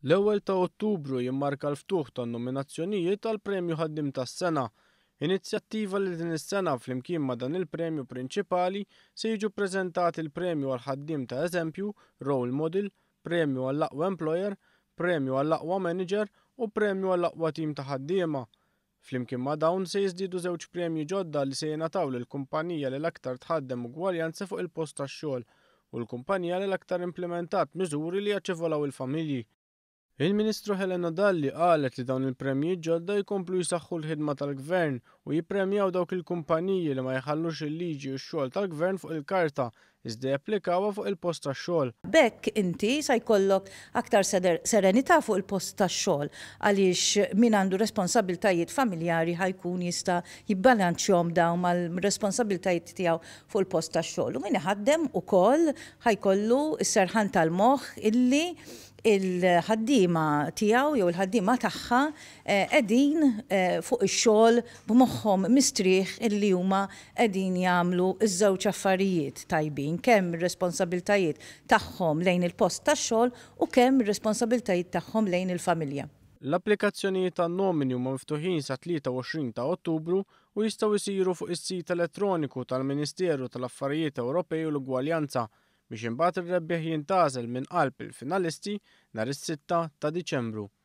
L-ewwel ta' Ottubru jimmarka l-ftuħ tan-nominazzjonijiet tal-Premju Ħaddiem tas-Sena. Inizjattiva li din is-sena flimkien ma' dan il-premju prinċipali se jiġu ppreżentati l-Premju għal ħaddiem ta' eżempju, Role Model, Premju għall-aqwa Employer, Premju għall-aqwa Manager u Premju għall-aqwa Tim ta' ħaddiema. Flimkien ma' dawn se jiżdiedu żewġ premji ġodda li se jingħataw lill-kumpanija li l-aktar tħaddem ugwaljanza fuq il-post tax-xogħol u l-kumpanija li l-aktar implementat miżuri li jaċċevolaw il-familji. Il-Ministru Helena Dalli qalet li dawn il-premji ġodda jkomplu jsaħħu l-ħidma tal-Gvern u jippremjaw dawk il-kumpaniji li ma jħallux il-liġi u x-xogħol tal-Gvern fuq il-karta iżda japplikawha fuq il-post tax-xogħol. Bekk inti se jkollok aktar serenità fuq il-post tax-xogħol għaliex min għandu responsabiltajiet familjari ħajkun jista' jibbalanċjahom dawn mal-responsabiltajiet tiegħu fuq il-post tax-xogħol. U min iħaddem ukoll ħajkollu s-serħan tal-moħħ illi il-ħaddiema tiegħu jew il-ħaddiema tagħha qegħdin fuq ix-xogħol b'moħħhom mistrieħ illi huma qegħdin jagħmlu ż-żewġ affarijiet tajbin, kemm ir-responsabiltajiet tagħhom lejn il-post tax-xogħol u kemm ir-responsabiltajiet tagħhom lejn il-familja. L-applikazzjonijiet tan-nomini huma miftuħin sa 23 ta' Ottubru u jistgħu jsiru fuq is-sit elettroniku tal-Ministeru tal-Affarijiet Ewropej u l-Ugwaljanza biex imbagħad ir-rebbieħ jintgħażel minn qalb il-finalisti nhar is-6 ta' Diċembru.